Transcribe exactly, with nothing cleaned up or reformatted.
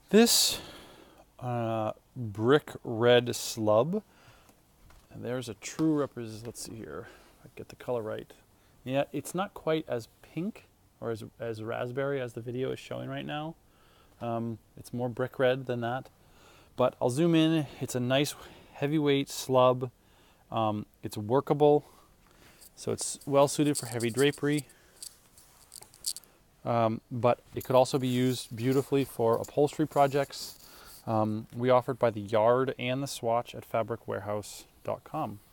This uh, brick red slub, and there's a true represent. Let's see here, if I get the color right. Yeah, it's not quite as pink or as, as raspberry as the video is showing right now. Um, it's more brick red than that. But I'll zoom in. It's a nice heavyweight slub. Um, it's workable, so it's well suited for heavy drapery. Um, but it could also be used beautifully for upholstery projects. Um, we offer it by the yard and the swatch at fabric warehouse dot com.